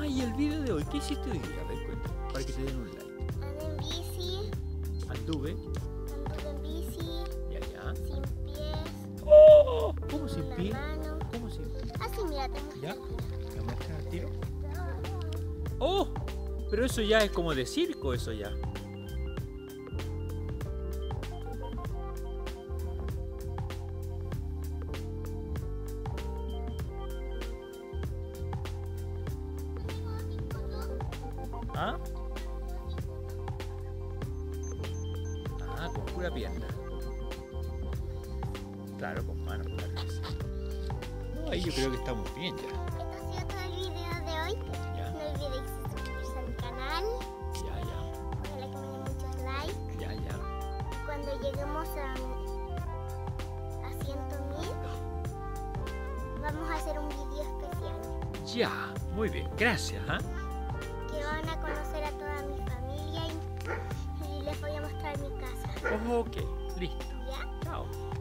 Ah, y el video de hoy, ¿qué hiciste hoy día? A ver, cuéntame, para que te den un like. Andé en bici, Anduve, anduve en bici, ya. sin pies, ¡Oh! ¿Cómo sin una pie? mano. ¿Cómo sin pie? Así, mira, te muestro. ¿Ya? ¿La muestras al tiro? ¡Oh! Pero eso ya es como de circo, eso ya. ¿Ah? Ah, con pura pierna. Claro, con manos, claro que sí. No, ahí yo creo que estamos bien ya. Esto ha sido todo el video de hoy. Ya, No olvidéis suscribirse al canal. ya. Ojalá que me den muchos likes. Ya. Cuando lleguemos a 100.000, vamos a hacer un video especial. Ya, muy bien, gracias, ¿ah? Que van a conocer a toda mi familia y les voy a mostrar mi casa. Ok, listo. ¿Ya? Chao.